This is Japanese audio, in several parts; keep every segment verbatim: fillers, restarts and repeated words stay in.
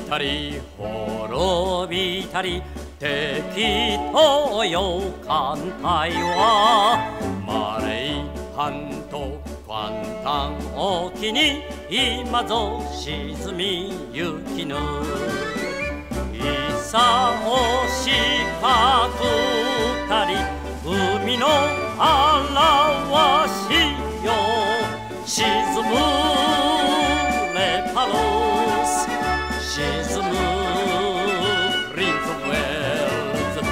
たり滅びたり敵とよ艦隊はマレー半島クワンタン沖に今ぞ沈みゆきぬいさおしかくたり海の表しよ沈むレパロス沈むプリンス・ウェールズ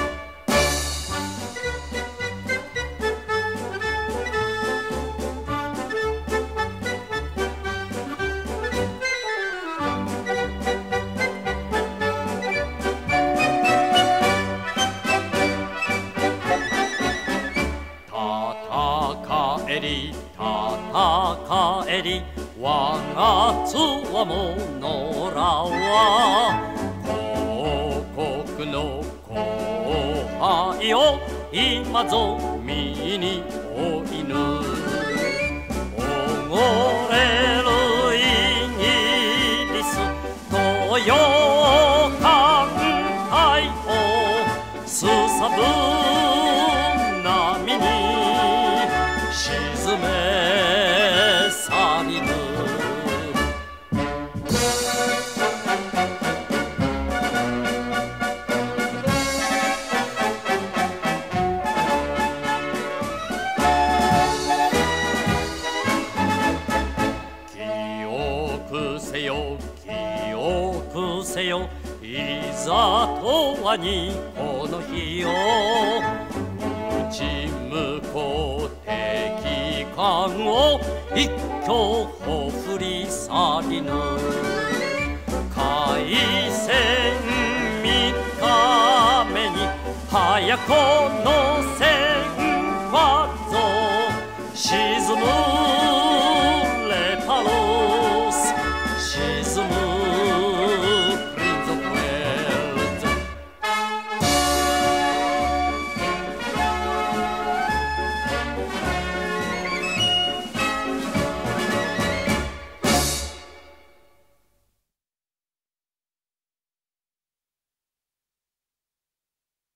戦えり戦えり我がつわものらは皇国の後輩を今ぞ見においぬおごれるイギリス東洋艦隊をすさぶ波に沈め去りぬ記憶せよ記憶せよいざとはにこの日を打ち向こう敵艦を一挙ほふり去りぬ海戦三日目に早この